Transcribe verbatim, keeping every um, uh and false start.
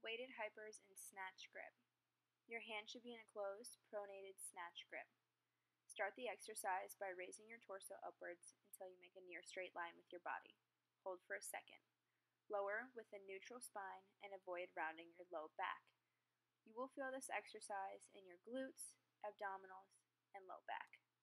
Weighted hypers in snatch grip. Your hand should be in a closed, pronated snatch grip. Start the exercise by raising your torso upwards until you make a near straight line with your body. Hold for a second. Lower with a neutral spine and avoid rounding your low back. You will feel this exercise in your glutes, abdominals, and low back.